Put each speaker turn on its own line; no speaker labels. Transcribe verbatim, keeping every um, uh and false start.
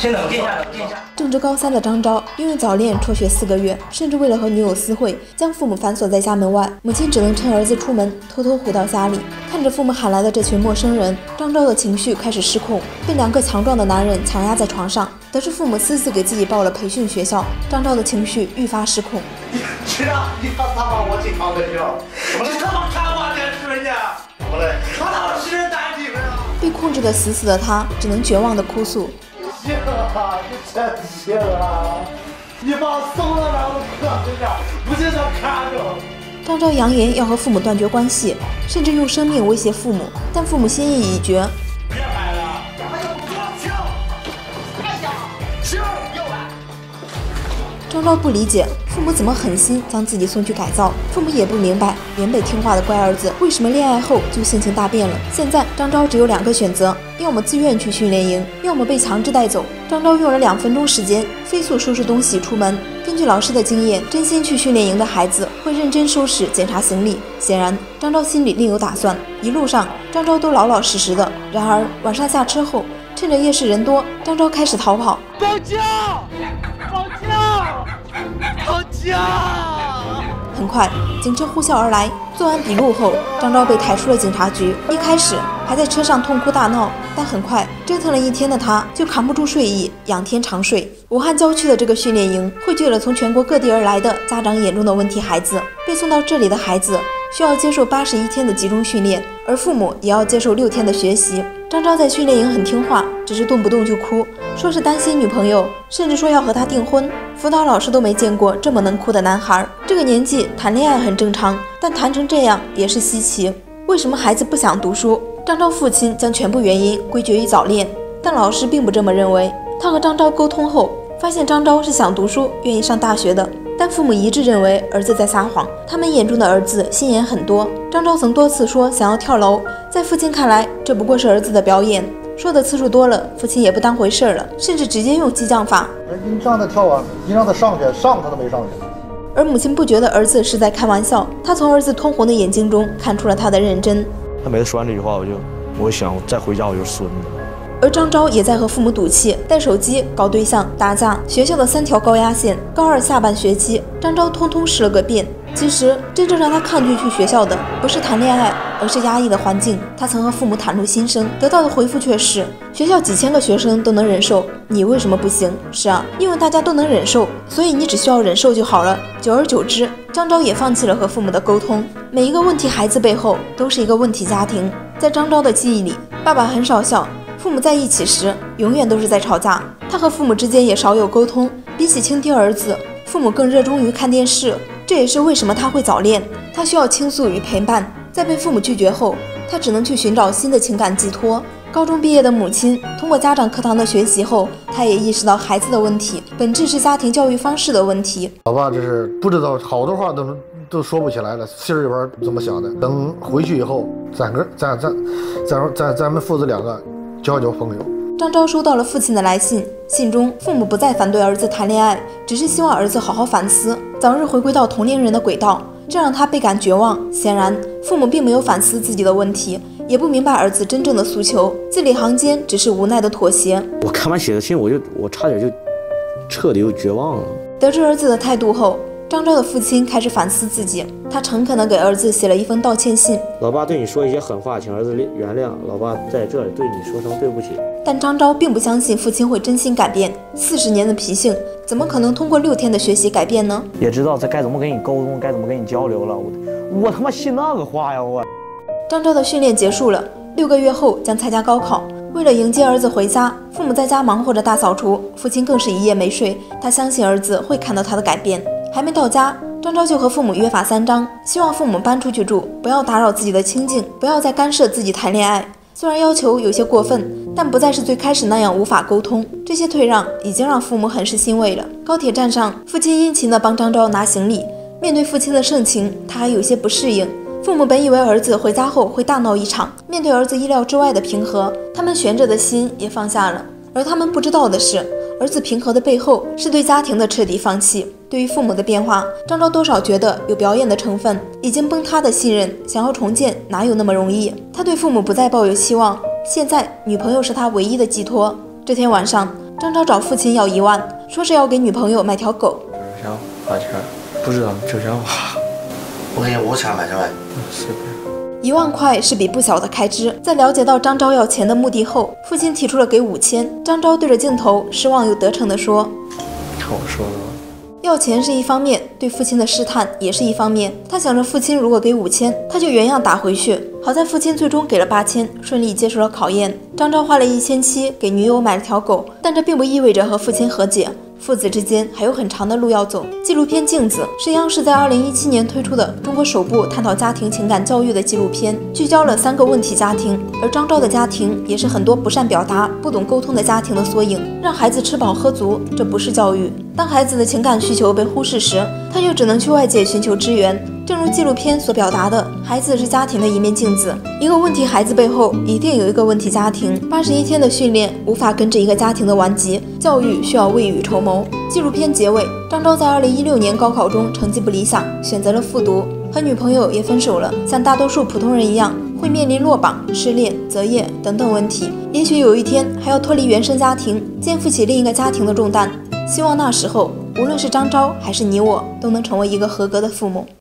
先冷静一下，冷静一下。
正值高三的张昭，因为早恋辍学四个月，甚至为了和女友私会，将父母反锁在家门外。母亲只能趁儿子出门，偷偷回到家里。看着父母喊来的这群陌生人，张昭的情绪开始失控，被两个强壮的男人强压在床上。得知父母私自给自己报了培训学校，张昭的情绪愈发失控。
是啊，你他他妈我去考的校，我他妈看我电视呢，我嘞，我老实待你们啊！
被控制的死死的他，只能绝望的哭诉。
行啊，你真行啊！你把我送到那我可这样，不就想看着？
张昭扬言要和父母断绝关系，甚至用生命威胁父母，但父母心意已决。
别拍了，还有不要停！哎呀，停！又来！
张昭不理解父母怎么狠心将自己送去改造，父母也不明白原本听话的乖儿子为什么恋爱后就性情大变了。现在张昭只有两个选择，要么自愿去训练营，要么被强制带走。张昭用了两分钟时间飞速收拾东西出门。根据老师的经验，真心去训练营的孩子会认真收拾检查行李。显然张昭心里另有打算，一路上张昭都老老实实的。然而晚上下车后，趁着夜市人多，张昭开始逃跑。
报警！报警！报警！
很快，警车呼啸而来。做完笔录后，张昭被抬出了警察局。一开始还在车上痛哭大闹，但很快折腾了一天的他就扛不住睡意，仰天长睡。武汉郊区的这个训练营汇聚了从全国各地而来的家长眼中的问题孩子。被送到这里的孩子需要接受八十一天的集中训练，而父母也要接受六天的学习。张昭在训练营很听话，只是动不动就哭，说是担心女朋友，甚至说要和他订婚。辅导老师都没见过这么能哭的男孩。这个年纪谈恋爱很正常，但谈成这样也是稀奇。为什么孩子不想读书？张昭父亲将全部原因归结于早恋，但老师并不这么认为。他和张昭沟通后，发现张昭是想读书，愿意上大学的。但父母一致认为儿子在撒谎，他们眼中的儿子心眼很多。张昭曾多次说想要跳楼，在父亲看来，这不过是儿子的表演。说的次数多了，父亲也不当回事了，甚至直接用激将法。
你让他跳啊，你让他上去，上他都没上去。
而母亲不觉得儿子是在开玩笑，她从儿子通红的眼睛中看出了他的认真。
他每次说完这句话，我就我想再回家我就孙子。
而张昭也在和父母赌气，带手机、搞对象、打架，学校的三条高压线。高二下半学期，张昭通通试了个遍。其实，真正让他抗拒去学校的，不是谈恋爱，而是压抑的环境。他曾和父母袒露心声，得到的回复却是：学校几千个学生都能忍受，你为什么不行？是啊，因为大家都能忍受，所以你只需要忍受就好了。久而久之，张昭也放弃了和父母的沟通。每一个问题孩子背后，都是一个问题家庭。在张昭的记忆里，爸爸很少笑。父母在一起时，永远都是在吵架。他和父母之间也少有沟通。比起倾听儿子，父母更热衷于看电视。这也是为什么他会早恋。他需要倾诉与陪伴。在被父母拒绝后，他只能去寻找新的情感寄托。高中毕业的母亲通过家长课堂的学习后，他也意识到孩子的问题本质是家庭教育方式的问题。
老爸这是不知道，好多话都都说不起来了，心里边怎么想的。等回去以后，咱个咱咱咱咱咱们父子两个交交朋友。
张昭收到了父亲的来信，信中父母不再反对儿子谈恋爱，只是希望儿子好好反思，早日回归到同龄人的轨道，这让他倍感绝望。显然，父母并没有反思自己的问题，也不明白儿子真正的诉求，字里行间只是无奈的妥协。
我看完写的信，我就我差点就彻底就绝望了。
得知儿子的态度后，张昭的父亲开始反思自己，他诚恳地给儿子写了一封道歉信。
老爸对你说一些狠话，请儿子原谅。老爸在这里对你说声对不起。
但张昭并不相信父亲会真心改变，四十年的脾性怎么可能通过六天的学习改变呢？
也知道这该怎么跟你沟通，该怎么跟你交流了。我我他妈信那个话呀！我。
张昭的训练结束了，六个月后将参加高考。为了迎接儿子回家，父母在家忙活着大扫除，父亲更是一夜没睡。他相信儿子会看到他的改变。还没到家，张昭就和父母约法三章，希望父母搬出去住，不要打扰自己的清静，不要再干涉自己谈恋爱。虽然要求有些过分，但不再是最开始那样无法沟通。这些退让已经让父母很是欣慰了。高铁站上，父亲殷勤地帮张昭拿行李。面对父亲的盛情，他还有些不适应。父母本以为儿子回家后会大闹一场，面对儿子意料之外的平和，他们悬着的心也放下了。而他们不知道的是，儿子平和的背后是对家庭的彻底放弃。对于父母的变化，张昭多少觉得有表演的成分。已经崩塌的信任，想要重建哪有那么容易？他对父母不再抱有希望，现在女朋友是他唯一的寄托。这天晚上， 张昭找父亲要一万，说是要给女朋友买条狗。
想花钱，不知道就想花。
我给你五千块钱呗。
随便。
一万块是笔不小的开支。在了解到张昭要钱的目的后，父亲提出了给五千。张昭对着镜头失望又得逞地说：“
看我说的吧。”
要钱是一方面，对父亲的试探也是一方面。他想着父亲如果给五千，他就原样打回去。好在父亲最终给了八千，顺利接受了考验。张昭花了一千七给女友买了条狗，但这并不意味着和父亲和解。父子之间还有很长的路要走。纪录片《镜子》是央视在二零一七年推出的中国首部探讨家庭情感教育的纪录片，聚焦了三个问题家庭，而张昭的家庭也是很多不善表达、不懂沟通的家庭的缩影。让孩子吃饱喝足，这不是教育。当孩子的情感需求被忽视时，他就只能去外界寻求支援。正如纪录片所表达的，孩子是家庭的一面镜子，一个问题孩子背后一定有一个问题家庭。八十一天的训练无法根治一个家庭的顽疾，教育需要未雨绸缪。纪录片结尾，张昭在二零一六年高考中成绩不理想，选择了复读，和女朋友也分手了。像大多数普通人一样，会面临落榜、失恋、择业等等问题，也许有一天还要脱离原生家庭，肩负起另一个家庭的重担。希望那时候，无论是张昭还是你我，都能成为一个合格的父母。